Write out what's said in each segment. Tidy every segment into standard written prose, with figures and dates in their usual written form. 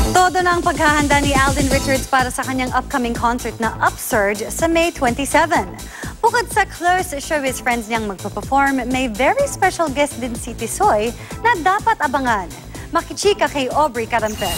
Todo na ang paghahanda ni Alden Richards para sa kanyang upcoming concert na Upsurge sa May 27. Bukod sa close showbiz friends niyang magpa-perform, may very special guest din si Tisoy na dapat abangan. Makichika kay Aubrey Carampel.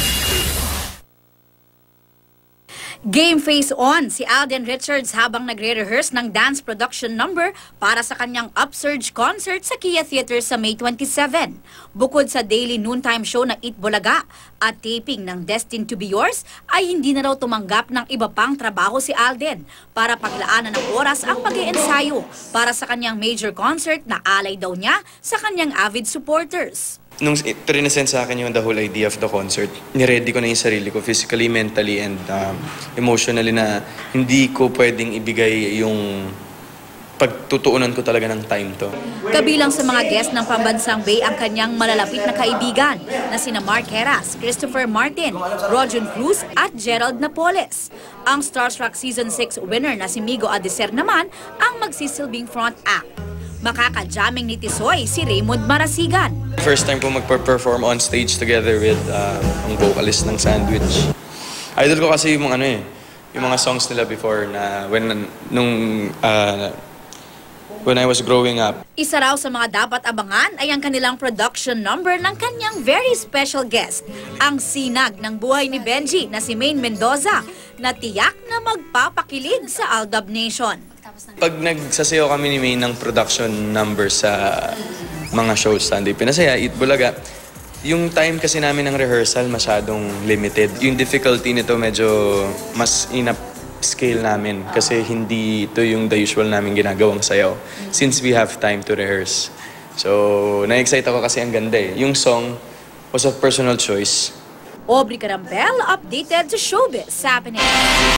Game face on si Alden Richards habang nagre-rehearse ng dance production number para sa kanyang Upsurge concert sa Kia Theater sa May 27. Bukod sa daily noontime show na Eat Bulaga at taping ng Destined to Be Yours, ay hindi na raw tumanggap ng iba pang trabaho si Alden para paglaanan ng oras ang pag-iensayo para sa kanyang major concert na alay daw niya sa kanyang avid supporters. Nung present sa akin yung the whole idea of the concert, niready ko na yung sarili ko physically, mentally, and emotionally na hindi ko pwedeng ibigay yung pagtutuunan ko talaga ng time to. Kabilang sa mga guest ng Pambansang Bay ang kanyang malalapit na kaibigan na sina Mark Heras, Christopher Martin, Rojon Cruz at Gerald Napoles. Ang Starstruck Season 6 winner na si Migo Adiser naman ang magsisilbing front act. Makaka-jamming ni Tisoy si Raymond Marasigan. First time ko magpa-perform on stage together with ang vocalist ng Sandwich. Idol ko kasi yung mga yung mga songs nila before na when I was growing up. Isa raw sa mga dapat abangan ay ang kanilang production number ng kanyang very special guest, ang sinag ng buhay ni Benji na si Maine Mendoza, na tiyak na magpapakilig sa Aldab Nation. Pag nagsasayaw kami ni Maine ng production number sa mga shows, Sunday Pinasaya, Eat Bulaga, yung time kasi namin ng rehearsal masyadong limited. Yung difficulty nito medyo mas scale namin kasi hindi ito yung the usual namin ginagawang sayaw since we have time to rehearse. So, na-excite ako kasi ang ganda eh. Yung song was a personal choice. Aubrey Carampel, updated sa Showbiz Happening.